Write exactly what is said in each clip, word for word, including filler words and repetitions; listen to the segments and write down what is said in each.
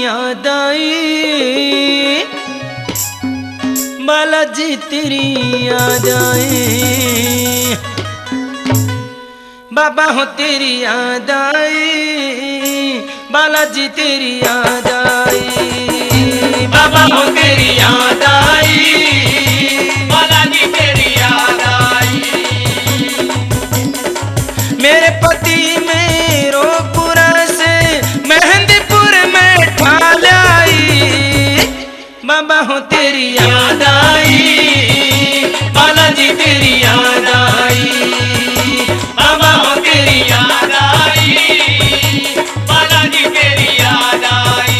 याद आई, बालाजी तेरी याद आई, बाबा हो तेरी याद आई, बालाजी तेरी याद आई, बाबा हो तेरी याद आई, बालाजी तेरी याद आई। मेरे पति मेरो पूरा से मेहंदीपुर में ठाल आई, बाबा हो तेरी याद आई, बालाजी तेरी याद आई, बाबा हो तेरी याद आई, बालाजी तेरी याद आई।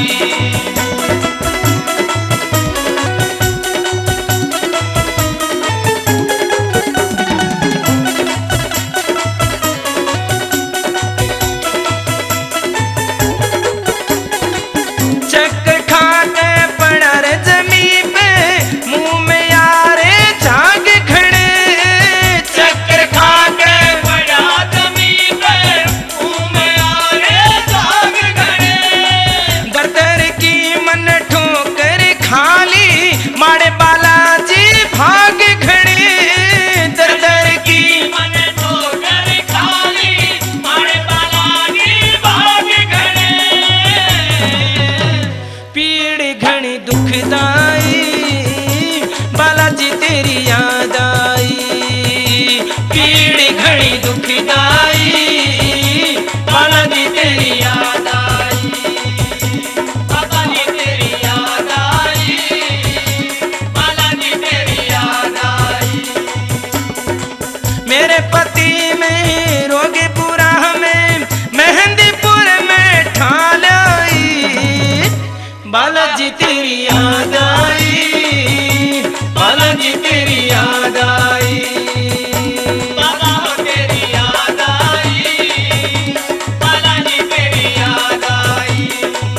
चक्कर खा के पड़ा रे जमीन पे, मुंह में यारे झाग खड़े, चक्कर खा के पड़ा जमीन पे, मुंह में यारे झाग खड़े, दरदर की मन ठोकर खाली, मारे बालाजी भाग खड़े, दरदर की मन ठोकर खाली, मारे बालाजी भाग खड़े। पीड़ घनी दुखदाई, बालाजी तेरी याद आई, पीड़ घनी दुखदाई, बालाजी तेरी याद आई, बालाजी तेरी याद आई, बालाजी तेरी याद आई। मेरे पति में रोगे पूरा में मेहंदीपुर में ठाल आई, बालाजी तेरी याद आई, बालाजी तेरी याद आई, बाबा हो तेरी याद आई, बालाजी तेरी याद आई।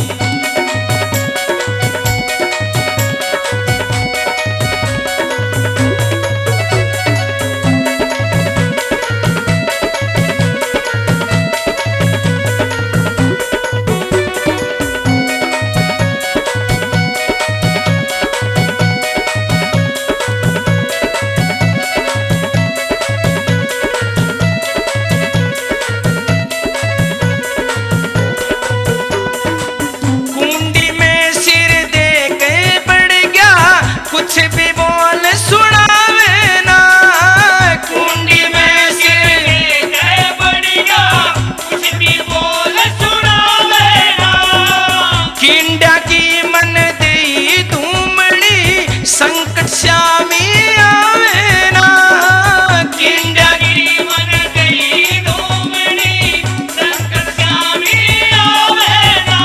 कुंडी में सिर दे के बढ़ गया, कुछ भी बोल सुनावे ना, कुंडी में सिर दे के बढ़ गया, कुछ भी बोल सुनावे ना, किंडा की मन दे धूमड़ी, संकट श्यामी आवे ना, किंडा की मन दे धूमड़ी, संकट श्यामी आवे ना।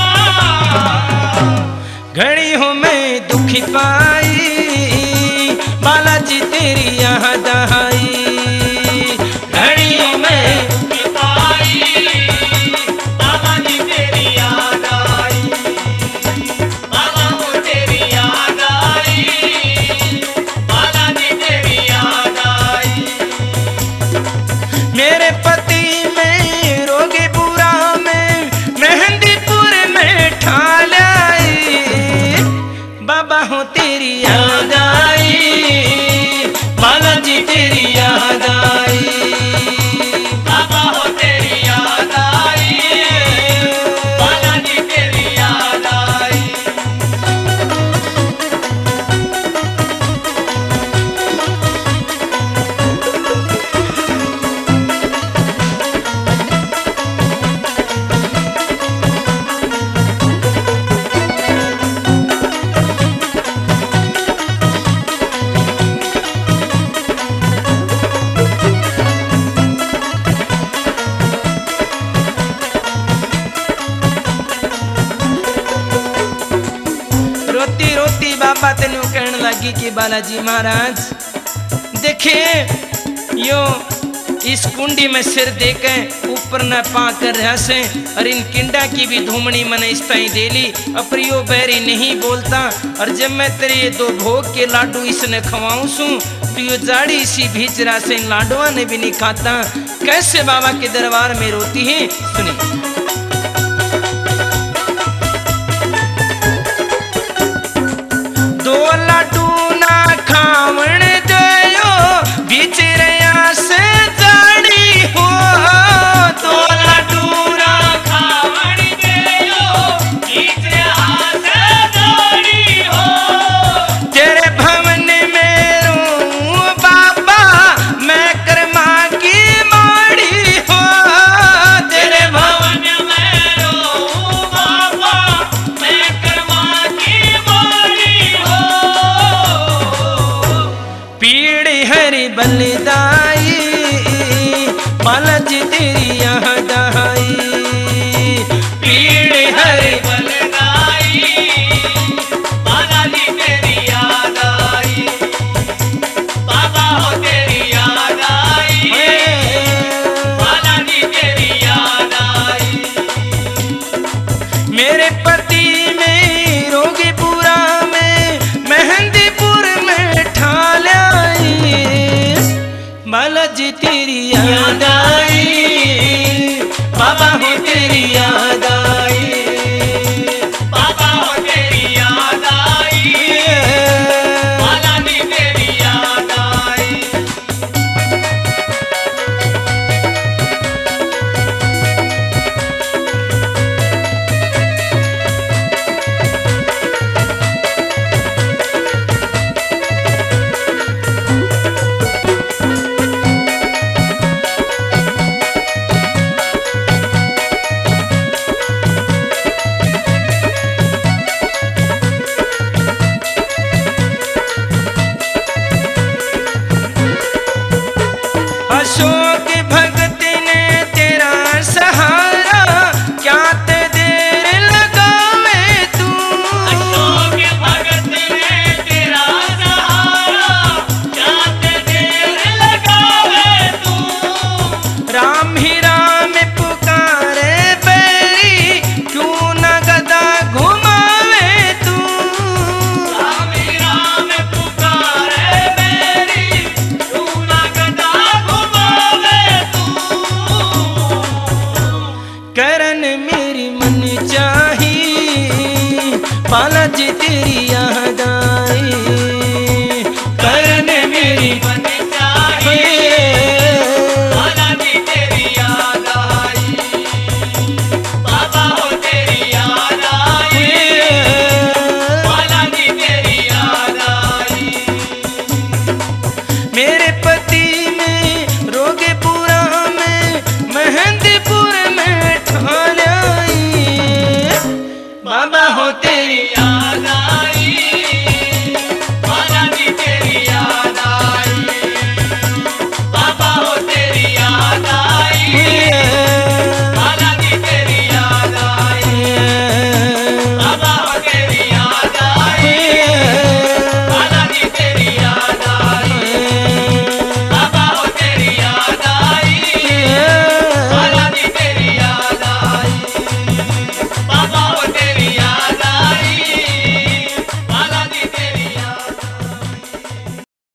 घड़ी हूँ मैं दुखी पाई, बालाजी तेरी याद आई, घड़ी हूँ मैं दुखी पाई, बालाजी तेरी याद आई, बाबा हो तेरी याद आई, बालाजी तेरी याद आई। मेरे पति में रोगे बुरा में मेहंदीपुर में ठाल आई, बाबा हो तेरी याद आई, बालाजी तेरी याद आई, बाबा हो तेरी याद आई, बालाजी तेरी याद आई। रोती रोती बाबा तेन कहने लगी कि बालाजी महाराज देखिए, यो इस कुंडी में सिर देके ऊपर न पा कर रहा से, और इन किंडा की भी धूमनी मैंने इस ताई दे ली, अप्रियो बैरी नहीं बोलता, और जब मैं तेरे ये दो भोग के लाडू इसने खवाऊं सू, तो यो जाड़ी इसी भीच रहा से इन लाडुआ ने भी नहीं खाता। कैसे बाबा के दरबार में रोती है, सुनिए। तेरी याद आई, बाबा हो तेरी याद आई, बाबा हो तेरी याद आई, बाला नी तेरी याद आई। अशोक भगत ने तेरा सहारा, क्या ते देर लगावे तू। अशोक भगत ने तेरा सहारा, क्या ते देर लगावे तू। राम ही राम पुकारे बैरी, क्यों न गदा घुमावे तू। राम ही राम पुकारे बैरी, क्यों न गदा घुमावे तू। करन मेरी मन चाही, बाला जी तेरी याद आई, करन मेरी मन चाहिए, बाला जी तेरी याद आई, बाबा हो तेरी याद आई, बाला जी तेरी याद आई। मेरे पति में रोगेपुरा में मेहंदीपुर में ठाण्याई, बाबा हो तेरी याद आई।